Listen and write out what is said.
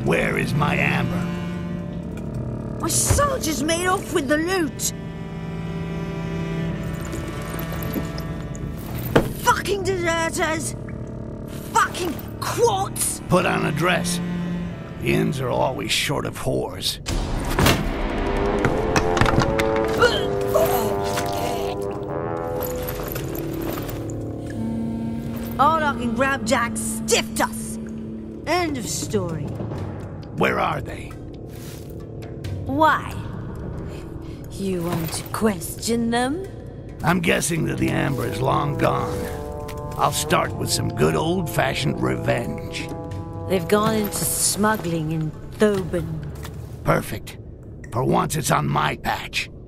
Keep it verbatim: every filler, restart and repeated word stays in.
Where is my amber? My soldiers made off with the loot. Fucking deserters! Fucking quartz! Put on a dress. The inns are always short of whores. Ardoch and Grabjack stiffed us. End of story. Where are they? Why? You want to question them? I'm guessing that the amber is long gone. I'll start with some good old-fashioned revenge. They've gone into smuggling in Thoban. Perfect. For once it's on my patch.